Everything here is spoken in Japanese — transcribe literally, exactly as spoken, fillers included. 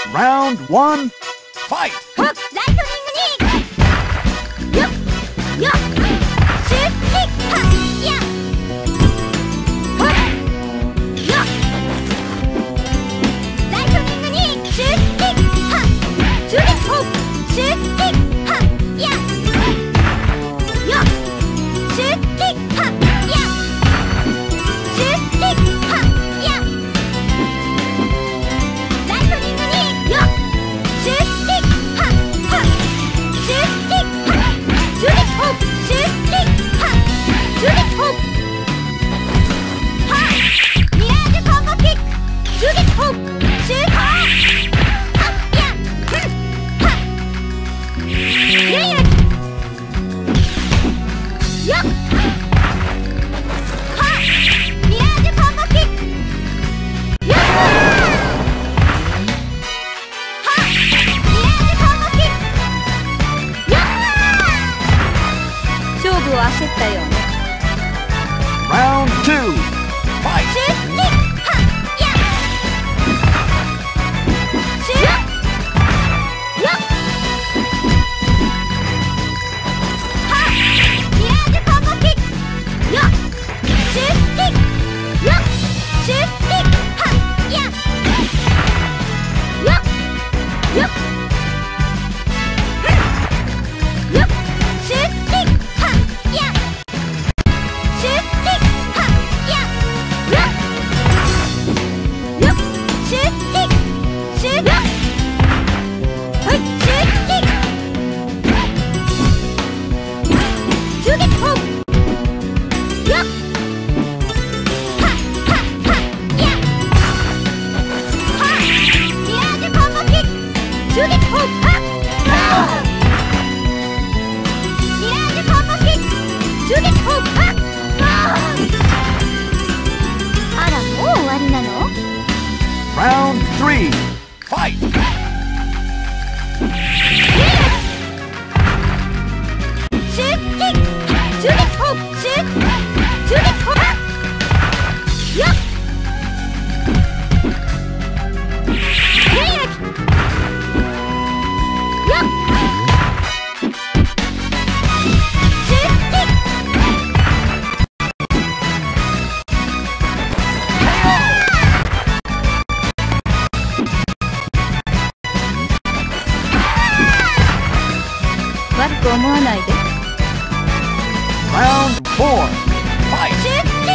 Round one, fight! ライトニングによっよっシューティッハッやほっよっライトニングにシューティッハッシューティッホッシューティッハッやよっシューティッハッやシューティッハッやライトニングによっシューティッハッハッシューティッハッシューティッホッシューティッハッシューティッホッはっミラージュコンボキックシューティッホッシューハッハッやふんはっゆいゆいよっはっミラージュコンボキックよっはっミラージュコンボキックよっ勝負を焦ったようね Round two, fight! シューティッハッやシューよっはっミラージュコンボキックよっシューティッよっシューティッハッやよっよっふんよっシューティッハッやシューティッハッやよっよっシューティッシューよっはいシューティッシューティッホッよっはっはっはっやはっミラージュコンボキックシューティッホッはっはっミラージュコンボキックシューティッホッはっあらもう終わりなの Round three, fight! シューティッシューティッホッシューシューティッホッよっゆいゆいよっシューティッ悪く思わないで Round four, fight! シュー